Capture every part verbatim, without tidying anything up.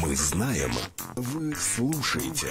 Мы знаем, вы слушаете.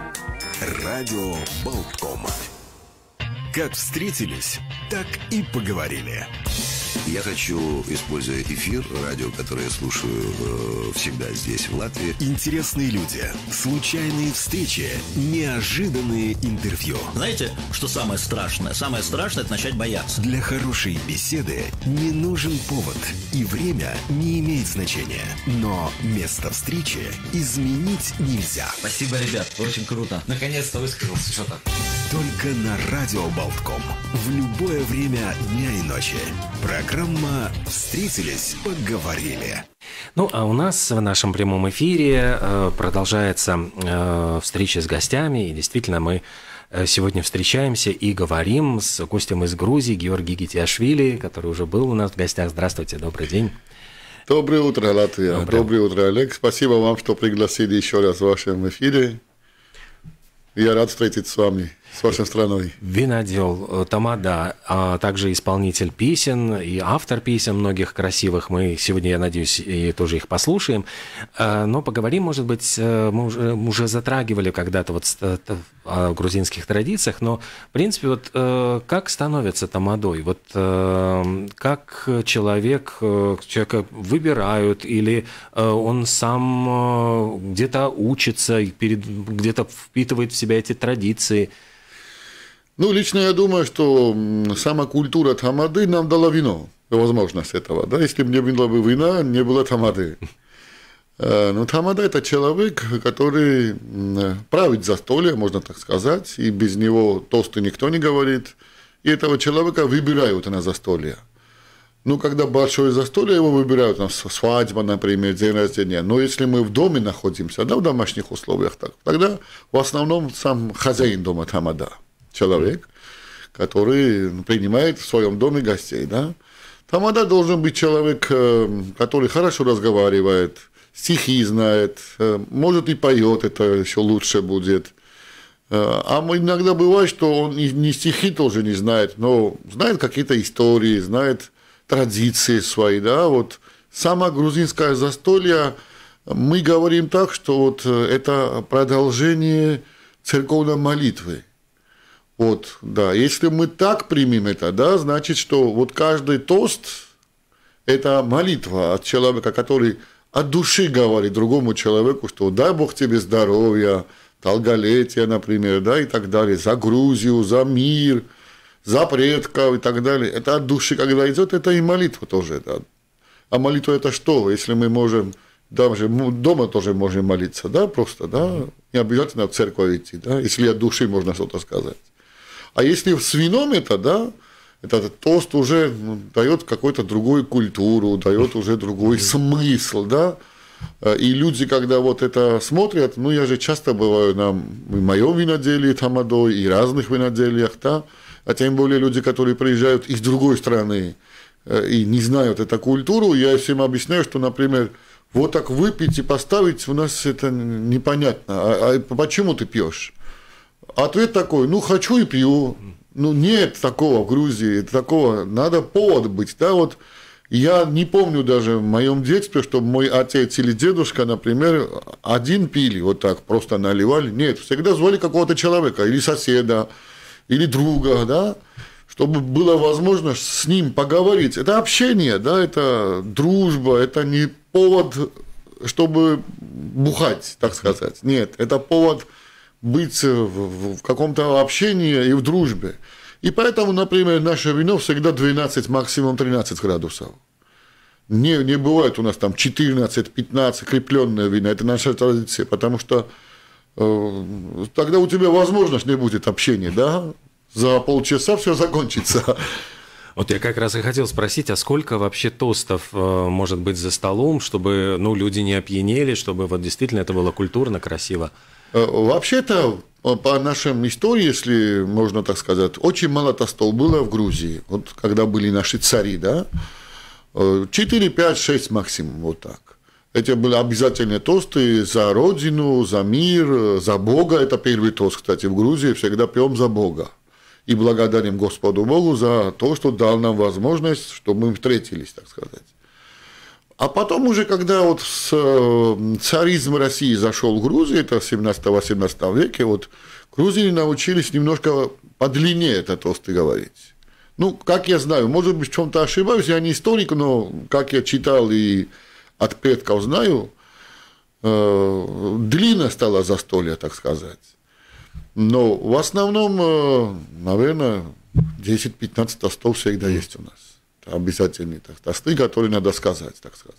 Радио Болтком. Как встретились, так и поговорили. Я хочу, используя эфир, радио, которое я слушаю э, всегда здесь, в Латвии. Интересные люди, случайные встречи, неожиданные интервью. Знаете, что самое страшное? Самое страшное – это начать бояться. Для хорошей беседы не нужен повод, и время не имеет значения. Но место встречи изменить нельзя. Спасибо, ребят, очень круто. Наконец-то высказался, что так. Только на Радио Болтком. В любое время дня и ночи. Программа «Встретились, поговорили». Ну, а у нас в нашем прямом эфире э, продолжается э, встреча с гостями. И действительно, мы сегодня встречаемся и говорим с гостем из Грузии, Георгий Гетиашвили, который уже был у нас в гостях. Здравствуйте, добрый день. Доброе утро, Латвия. Доброе, Доброе утро, Олег. Спасибо вам, что пригласили еще раз в вашем эфире. Я рад встретиться с вами, с вашей страной. Винодел Тамада, а также исполнитель песен и автор песен многих красивых. Мы сегодня, я надеюсь, и тоже их послушаем. Но поговорим, может быть, мы уже, уже затрагивали когда-то вот о грузинских традициях, но, в принципе, вот как становится тамадой? Вот как человек, человека выбирают, или он сам где-то учится, где-то впитывает в себя эти традиции? Ну, лично я думаю, что сама культура тамады нам дала вино, возможность этого. Да? Если бы не было бы вина, не было тамады. Но тамада – это человек, который правит застолье, можно так сказать, и без него тосты никто не говорит. И этого человека выбирают на застолье. Ну, когда большое застолье, его выбирают, там, свадьба, например, день рождения. Но если мы в доме находимся, да, в домашних условиях, так, тогда в основном сам хозяин дома тамада. Человек, который принимает в своем доме гостей. Да? Тамада должен быть человек, который хорошо разговаривает, стихи знает, может и поет, это еще лучше будет. А иногда бывает, что он не стихи тоже не знает, но знает какие-то истории, знает традиции свои. Да? Вот сама грузинская застолье, мы говорим так, что вот это продолжение церковной молитвы. Вот, да, если мы так примем это, да, значит, что вот каждый тост – это молитва от человека, который от души говорит другому человеку, что дай Бог тебе здоровья, долголетия, например, да, и так далее, за Грузию, за мир, за предков и так далее. Это от души, когда идет, это и молитва тоже. Да. А молитва – это что, если мы можем, даже дома тоже можем молиться, да, просто, да, не обязательно в церковь идти, да, если от души можно что-то сказать. А если с вином это, да, этот тост уже дает какую-то другую культуру, дает уже другой смысл, да. И люди, когда вот это смотрят, ну, я же часто бываю на, в моем виноделии тамадой и разных винодельях, да, а тем более люди, которые приезжают из другой страны и не знают эту культуру, я всем объясняю, что, например, вот так выпить и поставить у нас это непонятно. А, а почему ты пьешь? Ответ такой: ну, хочу и пью. Ну, нет такого в Грузии, такого, надо повод быть, да, вот я не помню даже в моем детстве, чтобы мой отец или дедушка, например, один пили, вот так просто наливали, нет, всегда звали какого-то человека, или соседа, или друга, да, чтобы была возможность с ним поговорить, это общение, да, это дружба, это не повод, чтобы бухать, так сказать, нет, это повод быть в, в каком-то общении и в дружбе. И поэтому, например, наше вино всегда двенадцать, максимум тринадцать градусов. Не, не бывает у нас там четырнадцать-пятнадцать крепленное вино, это наша традиция, потому что э, тогда у тебя возможность не будет общения, да? За полчаса все закончится. Вот я как раз и хотел спросить, а сколько вообще тостов может быть за столом, чтобы, ну, люди не опьянели, чтобы вот действительно это было культурно, красиво? Вообще-то, по нашей истории, если можно так сказать, очень мало тостов было в Грузии, вот когда были наши цари, да, четыре, пять, шесть максимум, вот так. Это были обязательные тосты за Родину, за мир, за Бога, это первый тост, кстати, в Грузии всегда пьем за Бога. И благодарим Господу Богу за то, что дал нам возможность, чтобы мы встретились, так сказать. А потом уже, когда вот с, царизм России зашел в Грузию, это в семнадцатом-восемнадцатом веке, вот грузины научились немножко подлиннее это тосты говорить. Ну, как я знаю, может быть, в чем-то ошибаюсь, я не историк, но как я читал и от предков знаю, э, длинно стало застолье, так сказать. Но в основном, э, наверное, десять-пятнадцать тостов всегда есть у нас. Это обязательные тосты, которые надо сказать, так сказать.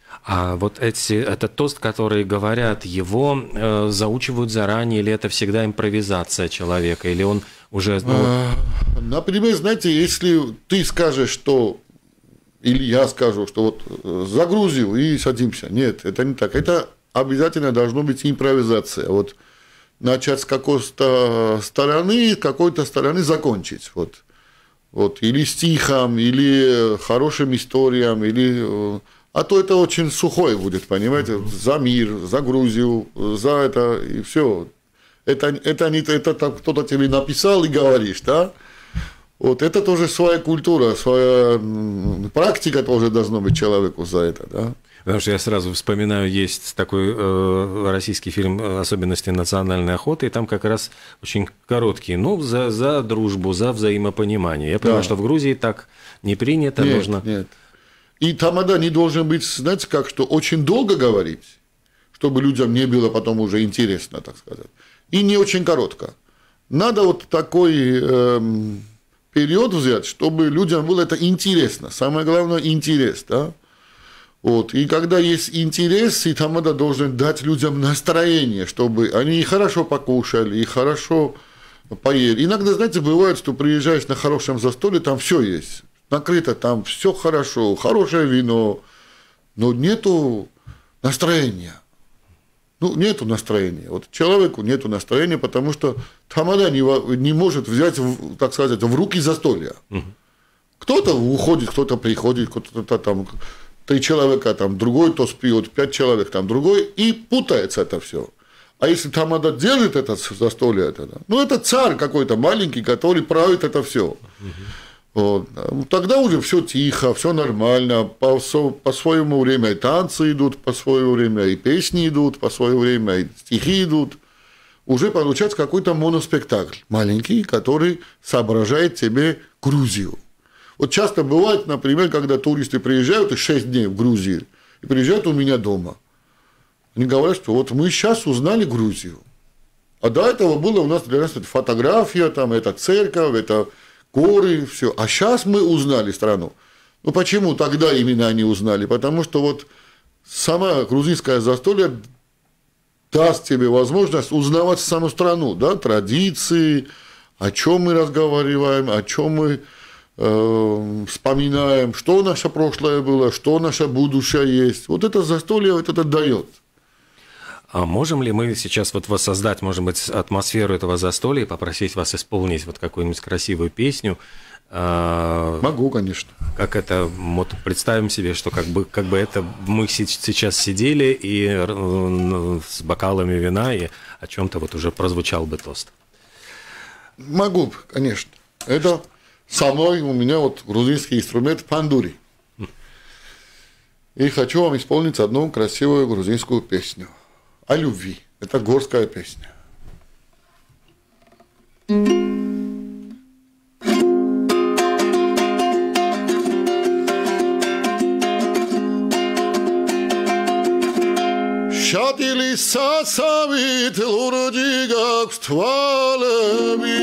А вот эти, этот тост, который говорят, его э, заучивают заранее, или это всегда импровизация человека, или он уже... Ну... А, например, знаете, если ты скажешь, что, или я скажу, что вот за Грузию и садимся, нет, это не так, это обязательно должно быть импровизация, вот начать с какой-то стороны, с какой-то стороны закончить, вот, вот, или стихом, или хорошим историям, или... А то это очень сухое будет, понимаете, за мир, за Грузию, за это, и все. Это, это не это кто-то тебе написал и говоришь, да? Вот это тоже своя культура, своя практика тоже должна быть человеку за это, да? Потому что я сразу вспоминаю, есть такой э, российский фильм «Особенности национальной охоты», и там как раз очень короткие, ну, за, за дружбу, за взаимопонимание. Я понимаю, да. Что в Грузии так не принято, нет, нужно... Нет. И тамада не должен быть, знаете, как, что очень долго говорить, чтобы людям не было потом уже интересно, так сказать, и не очень коротко. Надо вот такой э, период взять, чтобы людям было это интересно. Самое главное – интерес, да? Вот. И когда есть интерес, и тамада должен дать людям настроение, чтобы они и хорошо покушали, и хорошо поели. Иногда, знаете, бывает, что приезжаешь на хорошем застолье, там все есть. Накрыто, там все хорошо, хорошее вино, но нету настроения. Ну, нету настроения. Вот человеку нету настроения, потому что тамада не, не может взять, так сказать, в руки застолья. Угу. Кто-то уходит, кто-то приходит, кто-то там, три человека, там, другой то спьет, пять человек, там, другой, и путается это все. А если тамада держит это застолье, это, да, ну, это царь какой-то маленький, который правит это все. Угу. Вот. Тогда уже все тихо, все нормально, по, по своему время и танцы идут, по своему время и песни идут, по своему время и стихи идут. Уже получается какой-то моноспектакль маленький, который соображает тебе Грузию. Вот часто бывает, например, когда туристы приезжают и шесть дней в Грузию, и приезжают у меня дома. Они говорят, что вот мы сейчас узнали Грузию. А до этого было у нас для нас это фотография, там, это церковь, это... горы, все. А сейчас мы узнали страну. Ну, почему тогда именно они узнали? Потому что вот сама грузинская застолье даст тебе возможность узнавать саму страну, да, традиции, о чем мы разговариваем, о чем мы э, вспоминаем, что наше прошлое было, что наше будущее есть. Вот это застолье вот это дает. А можем ли мы сейчас вот воссоздать, может быть, атмосферу этого застолья и попросить вас исполнить вот какую-нибудь красивую песню? Могу, конечно. Как это, вот представим себе, что как бы, как бы это мы сейчас сидели и с бокалами вина, и о чем-то вот уже прозвучал бы тост. Могу, конечно. Это самой у меня вот грузинский инструмент пандури. И хочу вам исполнить одну красивую грузинскую песню. О любви. Это горская песня. Շատիլի սասավիտ լուրոջի գակս թվալըվի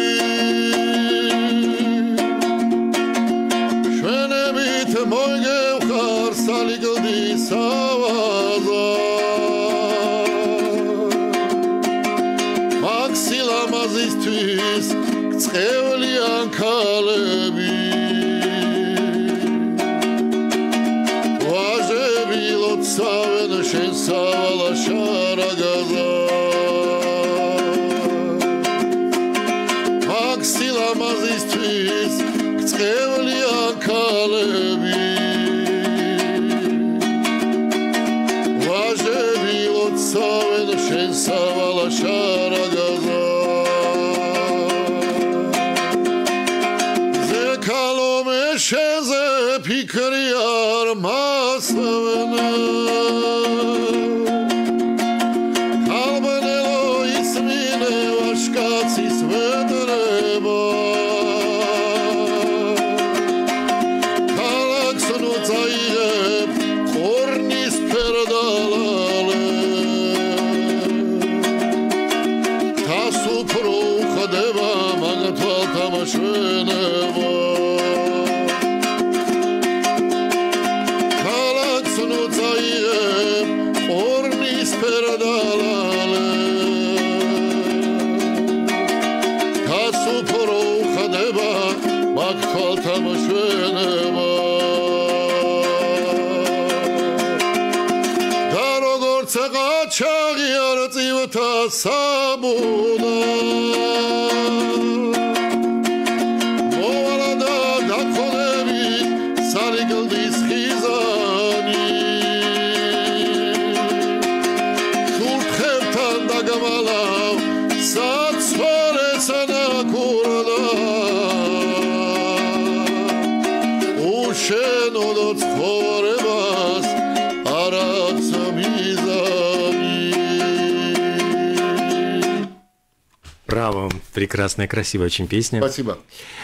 Շվենևիտ մոյգև խարսալի գլդի սավազա Մաքսիլա մազիստույս կծխևլի անկալըվի Սավենը շեն սավալա շարագազա Մաքսիլա մազիստույս կծխևլի անկալևի Վաժևի լոտ սավենը շեն սավալա շարագազա Զե կալոմ է շեզե պիկրի արմասավենը Հարցը կաչաղի արծիվը թասաբունա Մովարադա դակոնևի սարի գլդիս խիզանի Շուրտ խևտան դագամալավ սացվար է սանակուրնա Ուշեն ոնոց խորևաս արացը միզանի Браво, прекрасная, красивая очень песня. Спасибо.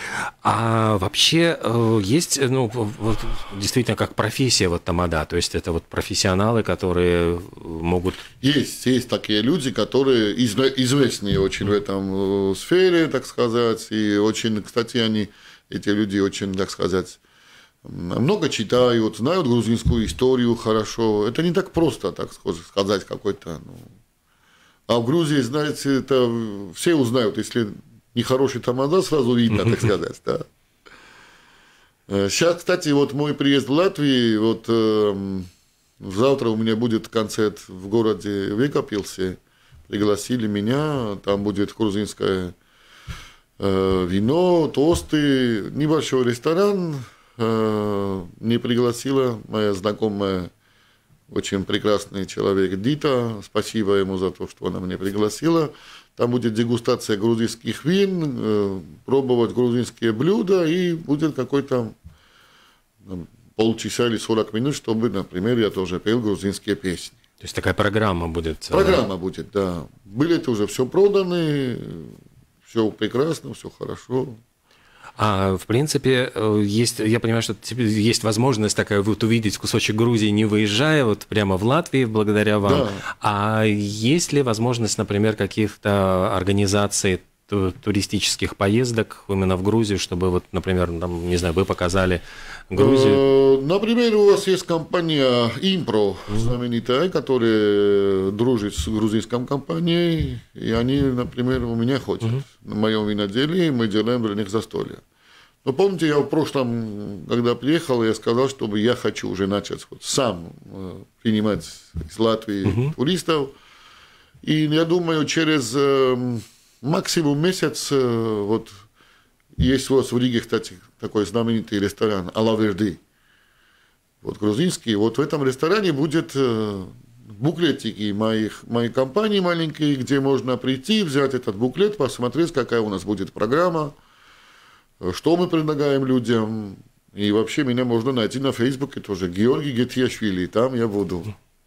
А вообще есть, ну, вот, действительно, как профессия вот тамада, то есть это вот профессионалы, которые могут... Есть, есть такие люди, которые известные очень в этом сфере, так сказать, и очень, кстати, они, эти люди очень, так сказать, много читают, знают грузинскую историю хорошо. Это не так просто, так сказать, какой-то... Ну... А в Грузии, знаете, это все узнают, если нехороший тамада, сразу видно, так сказать. Да. Сейчас, кстати, вот мой приезд в Латвию, вот э, завтра у меня будет концерт в городе Векапилсе. Пригласили меня, там будет грузинское э, вино, тосты, небольшой ресторан. Э, мне пригласила моя знакомая, очень прекрасный человек Дита. Спасибо ему за то, что она меня пригласила. Там будет дегустация грузинских вин, э, пробовать грузинские блюда, и будет какой-то там, полчаса или сорок минут, чтобы, например, я тоже пел грузинские песни. То есть такая программа будет? Программа будет, да. Билеты уже все проданы, все прекрасно, все хорошо. А в принципе, есть, я понимаю, что есть возможность такая вот увидеть кусочек Грузии, не выезжая вот прямо в Латвии, благодаря вам. Да. А есть ли возможность, например, каких-то организаций туристических поездок именно в Грузию, чтобы вот, например, там, не знаю, вы показали Грузию? Например, у вас есть компания Impro, знаменитая, которая дружит с грузинской компанией, и они, например, у меня ходят. Uh-huh. На моем виноделии мы делаем для них застолья. Но помните, я в прошлом, когда приехал, я сказал, чтобы я хочу уже начать вот сам принимать из Латвии uh-huh. туристов. И я думаю, через максимум месяц, вот есть у вас в Риге, кстати, такой знаменитый ресторан Алаверди, вот грузинский. Вот в этом ресторане будет буклетики моих, моей компании маленькие, где можно прийти, взять этот буклет, посмотреть, какая у нас будет программа, что мы предлагаем людям. И вообще меня можно найти на Фейсбуке тоже, Георгий Гетьяшвили, там я буду.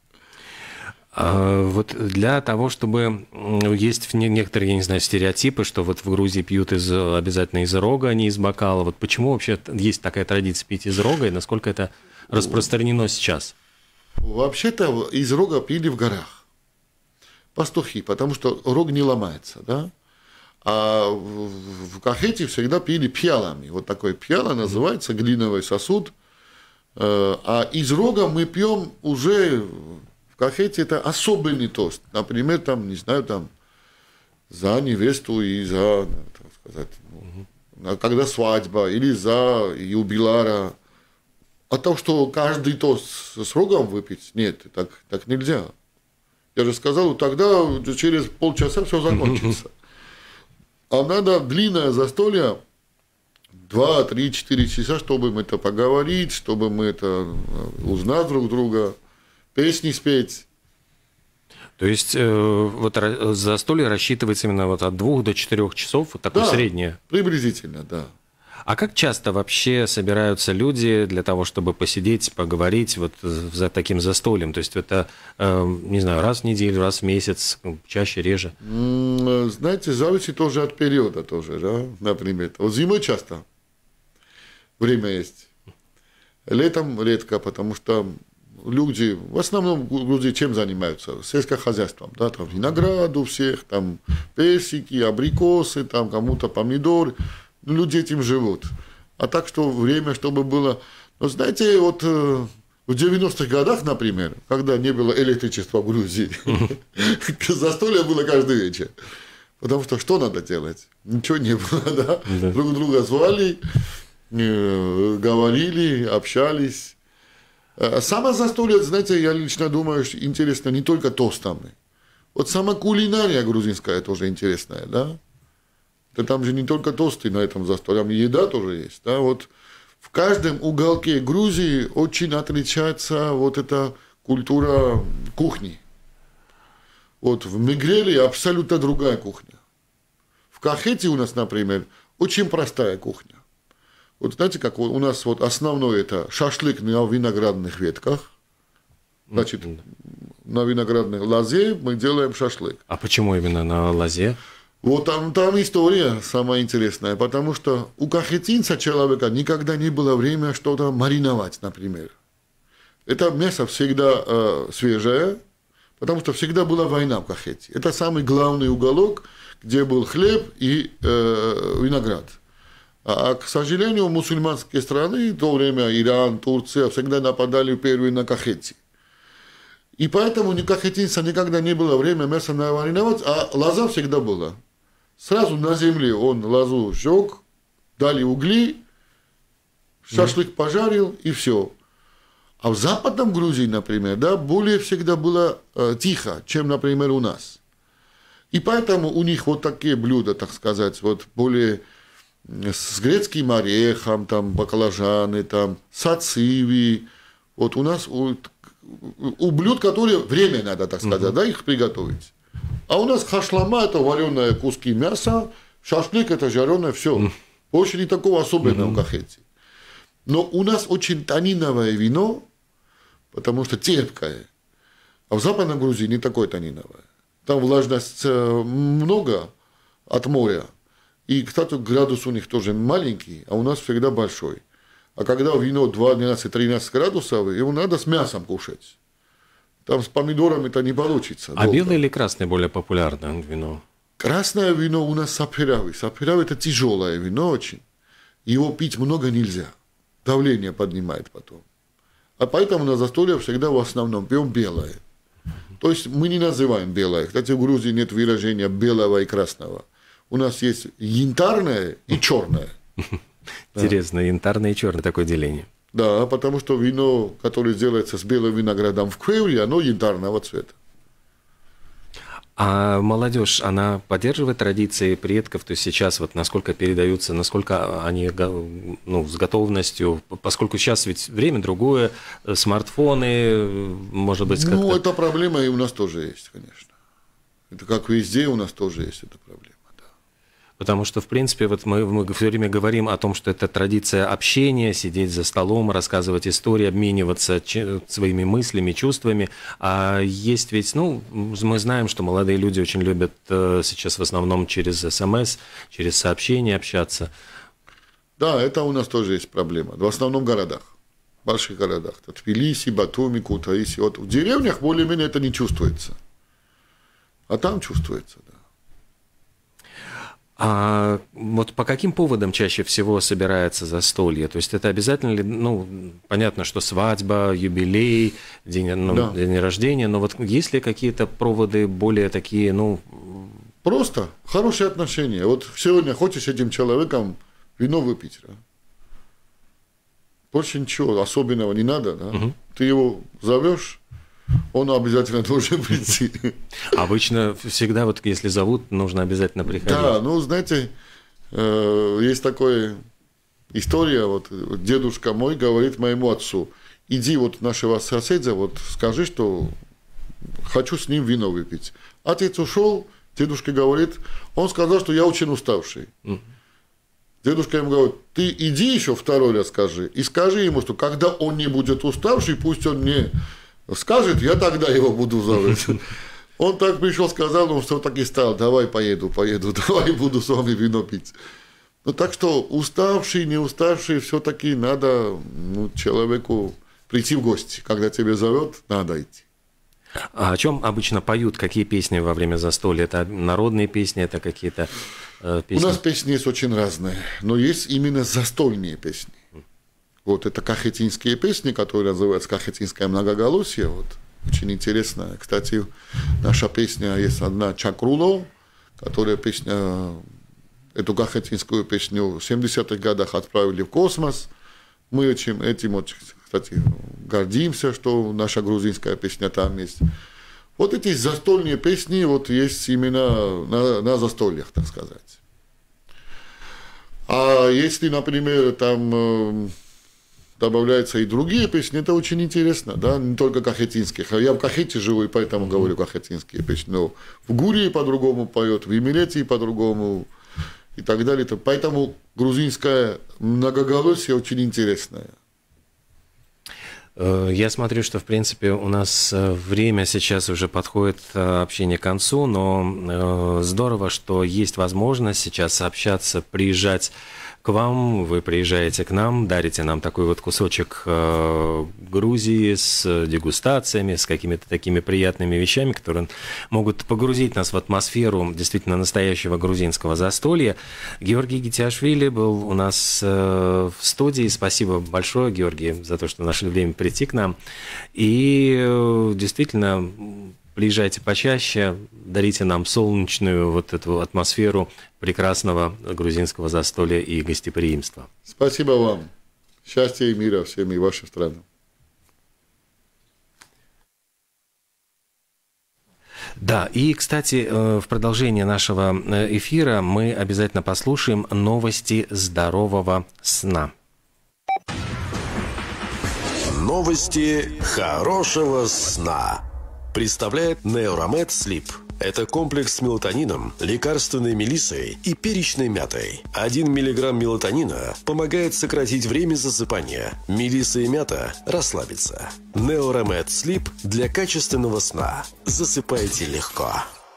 Вот для того, чтобы... Есть некоторые, я не знаю, стереотипы, что вот в Грузии пьют из, обязательно из рога, а не из бокала. Вот почему вообще есть такая традиция пить из рога, и насколько это распространено сейчас? Вообще-то из рога пили в горах пастухи, потому что рог не ломается, да? А в Кахете всегда пили пьялами. Вот такой пьяла называется, глиняный сосуд. А из рога мы пьем уже... В Кахете это особенный тост. Например, там, не знаю, там, за невесту и за, так сказать, ну, когда свадьба, или за юбиляра. А то, что каждый тост с рогом выпить, нет, так, так нельзя. Я же сказал, тогда через полчаса все закончится. А надо длинное застолье, два, три, четыре часа, чтобы мы это поговорить, чтобы мы это узнать друг друга. Песни спеть. То есть э, вот застолье рассчитывается именно вот от двух до четырех часов, вот такое да, среднее? Приблизительно, да. А как часто вообще собираются люди для того, чтобы посидеть, поговорить вот за таким застольем? То есть это, э, не знаю, раз в неделю, раз в месяц, чаще, реже? Знаете, зависит тоже от периода тоже, да, например. Вот зимой часто время есть. Летом редко, потому что люди, в основном люди чем занимаются? Сельскохозяйством, да, там виноград у всех, там персики, абрикосы, там кому-то помидоры, люди этим живут. А так что время, чтобы было, ну, знаете, вот в девяностых годах, например, когда не было электричества в Грузии, застолье было каждый вечер. Потому что что надо делать? Ничего не было, да? Друг друга звали, говорили, общались. Само застолье, знаете, я лично думаю, что интересно не только тостами. Вот сама кулинария грузинская тоже интересная, да? Да там же не только тосты на этом застолье, там еда тоже есть, да? Вот в каждом уголке Грузии очень отличается вот эта культура кухни. Вот в Мегреле абсолютно другая кухня. В Кахете у нас, например, очень простая кухня. Вот знаете, как у нас вот основное это шашлык на виноградных ветках. Значит, на виноградной лозе мы делаем шашлык. А почему именно на лозе? Вот там, там история самая интересная, потому что у кахетинца человека никогда не было времени что-то мариновать, например. Это мясо всегда э, свежее, потому что всегда была война в Кахете. Это самый главный уголок, где был хлеб и э, виноград. А, к сожалению, мусульманские страны, в то время Иран, Турция, всегда нападали первые на Кахете. И поэтому у кахетинца никогда не было времени мясо мариновать, а лоза всегда была. Сразу на земле он лозу сжег, дали угли, шашлык пожарил и все. А в Западном Грузии, например, да, более всегда было э, тихо, чем, например, у нас. И поэтому у них вот такие блюда, так сказать, вот более с грецким орехом, там, баклажаны, там, сациви. Вот у нас у, у блюд, которые время надо, так сказать, uh-huh. да, их приготовить. А у нас хашлама – это вареные куски мяса, шашлык – это жареное все. Uh-huh. Больше не такого особенного, uh-huh. как эти. Но у нас очень таниновое вино, потому что терпкое. А в Западной Грузии не такое таниновое. Там влажность много от моря. И, кстати, градус у них тоже маленький, а у нас всегда большой. А когда вино двенадцать-тринадцать градусов, его надо с мясом кушать. Там с помидорами это не получится. А долго. Белое или красное более популярное вино? Красное вино у нас сапирави. Сапирави – это тяжелое вино очень. Его пить много нельзя. Давление поднимает потом. А поэтому на застолье всегда в основном пьем белое. То есть мы не называем белое. Кстати, в Грузии нет выражения белого и красного. У нас есть янтарное и черное. Интересно, да. Янтарное и черное такое деление. Да, потому что вино, которое делается с белым виноградом в Квевре, оно янтарного цвета. А молодежь, она поддерживает традиции предков, то есть сейчас вот насколько передаются, насколько они, ну, с готовностью, поскольку сейчас ведь время другое, смартфоны, может быть, как-то... Ну, эта проблема и у нас тоже есть, конечно. Это как везде у нас тоже есть эта проблема. Потому что, в принципе, вот мы, мы все время говорим о том, что это традиция общения, сидеть за столом, рассказывать истории, обмениваться ч- своими мыслями, чувствами. А есть ведь, ну, мы знаем, что молодые люди очень любят э, сейчас в основном через СМС, через сообщения общаться. Да, это у нас тоже есть проблема. В основном в городах, в больших городах. Тбилиси, Батуми, Кутаиси. Вот в деревнях более-менее это не чувствуется. А там чувствуется, да. А вот по каким поводам чаще всего собирается застолье? То есть это обязательно ли, ну, понятно, что свадьба, юбилей, день, ну, да. день рождения, но вот есть ли какие-то поводы более такие, ну... Просто хорошие отношения. Вот сегодня хочешь этим человеком вино выпить, да? Больше ничего особенного не надо, да? Угу. Ты его зовешь, он обязательно должен прийти. Обычно всегда, вот если зовут, нужно обязательно приходить. Да, ну, знаете, есть такая история, вот дедушка мой говорит моему отцу, иди вот нашего соседа, вот скажи, что хочу с ним вино выпить. Отец ушел, дедушка говорит, он сказал, что я очень уставший. Mm. Дедушка ему говорит, ты иди еще второй раз скажи, и скажи ему, что когда он не будет уставший, пусть он не... скажет, я тогда его буду зовать. Он так пришел, сказал, он все-таки стал, давай поеду, поеду, давай буду с вами вино пить. Ну, так что уставший, не уставший, все-таки надо, ну, человеку прийти в гости. Когда тебя зовет, надо идти. А о чем обычно поют, какие песни во время застолья? Это народные песни, это какие-то э, песни? У нас песни есть очень разные, но есть именно застольные песни. Вот это кахетинские песни, которые называются кахетинское многоголосие. Вот, очень интересно. Кстати, наша песня есть одна «Чакруло», которая песня, эту кахетинскую песню в семидесятых годах отправили в космос. Мы этим, этим вот, кстати, гордимся, что наша грузинская песня там есть. Вот эти застольные песни вот есть именно на, на застольях, так сказать. А если, например, там добавляются и другие песни, это очень интересно, да, не только кахетинские. Я в Кахете живу, и поэтому говорю кахетинские песни. Но в Гурии по-другому поет, в Имеретии по-другому и так далее. Поэтому грузинское многоголосие очень интересное. Я смотрю, что, в принципе, у нас время сейчас уже подходит общение к концу, но здорово, что есть возможность сейчас общаться, приезжать к вам, вы приезжаете к нам, дарите нам такой вот кусочек Грузии с дегустациями, с какими-то такими приятными вещами, которые могут погрузить нас в атмосферу действительно настоящего грузинского застолья. Георгий Гетиашвили был у нас в студии. Спасибо большое, Георгий, за то, что нашли время прийти к нам. И действительно, приезжайте почаще, дарите нам солнечную вот эту атмосферу прекрасного грузинского застолья и гостеприимства. Спасибо вам. Счастья и мира всем и вашим странам. Да, и, кстати, в продолжение нашего эфира мы обязательно послушаем новости здорового сна. Новости хорошего сна. Представляет Neuromed Sleep. Это комплекс с мелатонином, лекарственной мелиссой и перечной мятой. Один миллиграмм мелатонина помогает сократить время засыпания. Мелисса и мята – расслабиться. Neuromed Sleep для качественного сна. Засыпайте легко.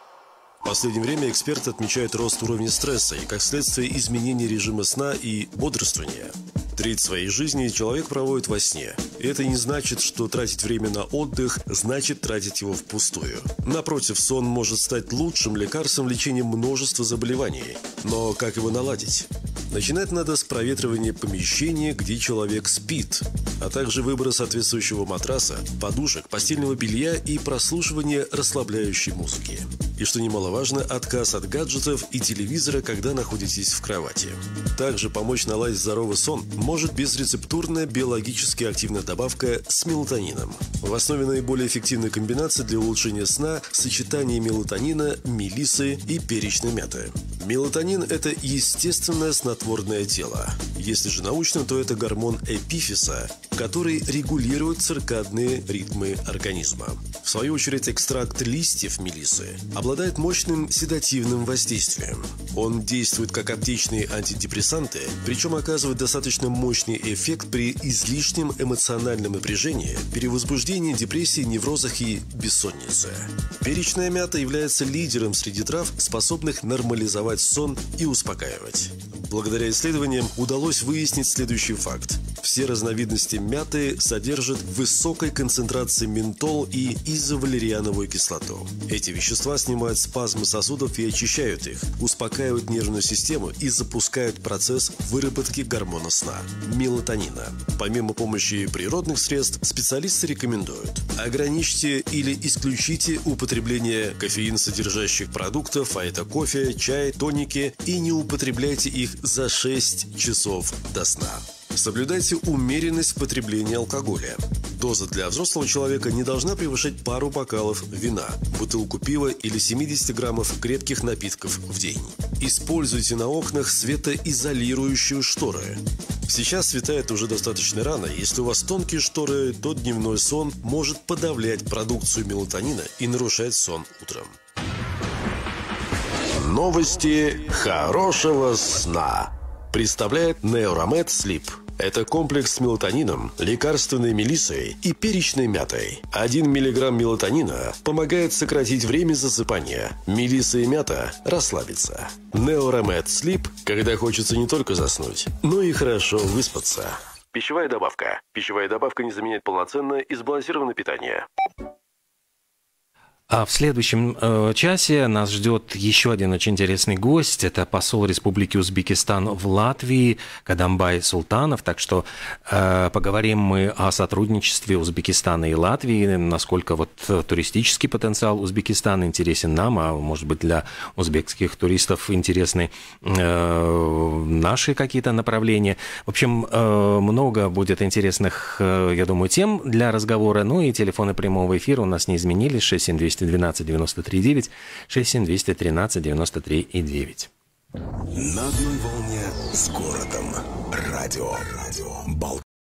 В последнее время эксперты отмечают рост уровня стресса и, как следствие, изменения режима сна и бодрствования. Треть своей жизни человек проводит во сне. И это не значит, что тратить время на отдых значит тратить его впустую. Напротив, сон может стать лучшим лекарством в лечении множества заболеваний. Но как его наладить? Начинать надо с проветривания помещения, где человек спит, а также выбора соответствующего матраса, подушек, постельного белья и прослушивания расслабляющей музыки. И что немаловажно, отказ от гаджетов и телевизора, когда находитесь в кровати. Также помочь наладить здоровый сон может безрецептурная биологически активная добавка с мелатонином. В основе наиболее эффективной комбинации для улучшения сна – сочетание мелатонина, мелиссы и перечной мяты. Мелатонин – это естественное снотворное тело. Если же научно, то это гормон эпифиза, который регулирует циркадные ритмы организма. В свою очередь, экстракт листьев мелиссы обладает мощным седативным воздействием. Он действует как аптечные антидепрессанты, причем оказывает достаточно мощный эффект при излишнем эмоциональном напряжении, перевозбуждении, депрессии, неврозах и бессоннице. Перечная мята является лидером среди трав, способных нормализовать сон и успокаивать. Благодаря исследованиям удалось выяснить следующий факт. Все разновидности мяты содержат в высокой концентрации ментол и изовалериановую кислоту. Эти вещества снимают спазмы сосудов и очищают их, успокаивают нервную систему и запускают процесс выработки гормона сна – мелатонина. Помимо помощи природных средств, специалисты рекомендуют: ограничьте или исключите употребление кофеин-содержащих продуктов, а это кофе, чай, тоники, и не употребляйте их за шесть часов до сна. Соблюдайте умеренность в потреблении алкоголя. Доза для взрослого человека не должна превышать пару бокалов вина, бутылку пива или семьдесят граммов крепких напитков в день. Используйте на окнах светоизолирующие шторы. Сейчас светает уже достаточно рано. Если у вас тонкие шторы, то дневной сон может подавлять продукцию мелатонина и нарушать сон утром. Новости хорошего сна. Представляет Neuromed Sleep. Это комплекс с мелатонином, лекарственной мелиссой и перечной мятой. Один миллиграмм мелатонина помогает сократить время засыпания. Мелисса и мята – расслабиться. Neuromed Sleep, когда хочется не только заснуть, но и хорошо выспаться. Пищевая добавка. Пищевая добавка не заменяет полноценное и сбалансированное питание. А в следующем э, часе нас ждет еще один очень интересный гость. Это посол Республики Узбекистан в Латвии Кадамбай Султанов. Так что э, поговорим мы о сотрудничестве Узбекистана и Латвии, насколько вот туристический потенциал Узбекистана интересен нам, а может быть для узбекских туристов интересны э, наши какие-то направления. В общем, э, много будет интересных, э, я думаю, тем для разговора. Ну и телефоны прямого эфира у нас не изменились. шесть семь двести двенадцать девяносто три девять, шесть семь двести тринадцать девяносто три и девять. На одной волне с городом. Радио. Радио. Балтика.